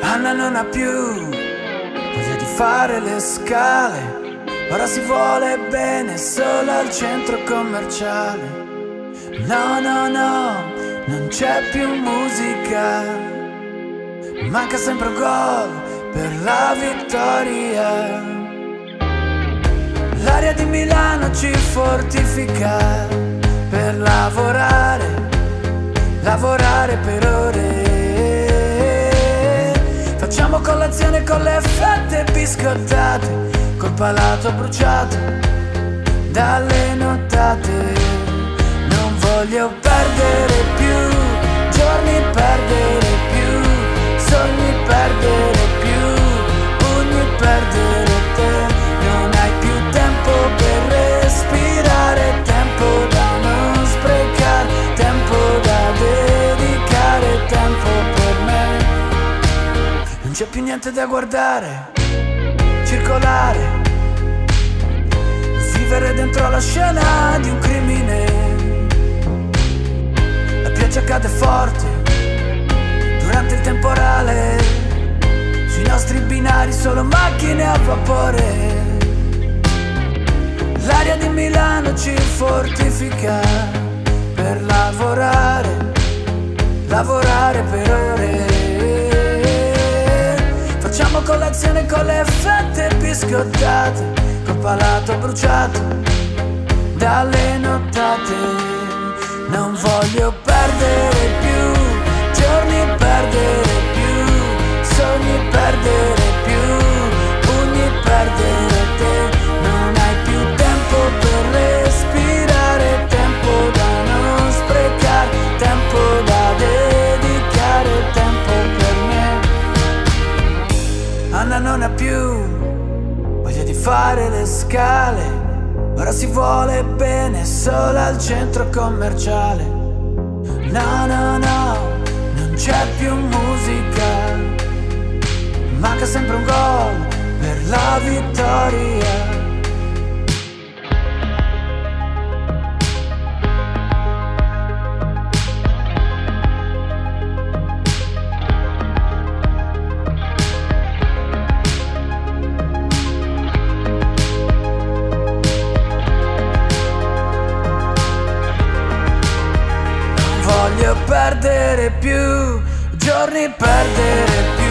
Anna non ha più voglia di fare le scale, ora si vuole bene solo al centro commerciale. No, no, no, non c'è più musica, manca sempre un gol per la vittoria. L'aria di Milano ci fortifica per lavorare, lavorare per ore. Facciamo colazione con le fette biscottate, col palato bruciato dalle nottate. Non voglio perdere più giorni, perdere più sogni, perdere più pugni, perdere te. Non hai più tempo per respirare, tempo da non sprecare, tempo da dedicare, tempo per me. Non c'è più niente da guardare, circolare, vivere dentro la scena di un crimine. La pioggia cade forte durante il temporale, sui nostri binari solo macchine a vapore. L'aria di Milano ci fortifica per lavorare, lavorare per ore. Facciamo colazione con le fette biscottate, col palato bruciato dalle nottate. Non voglio perdere più giorni, perdere più sogni, perdere più pugni, perdere te. Non hai più tempo per respirare, tempo da non sprecare, tempo da dedicare, tempo per me. Anna non ha più voglia di fare le scale, ora si vuole bene solo al centro commerciale. No, no, no, non c'è più musica, manca sempre un gol per la vittoria. Voglio perdere più giorni, perdere più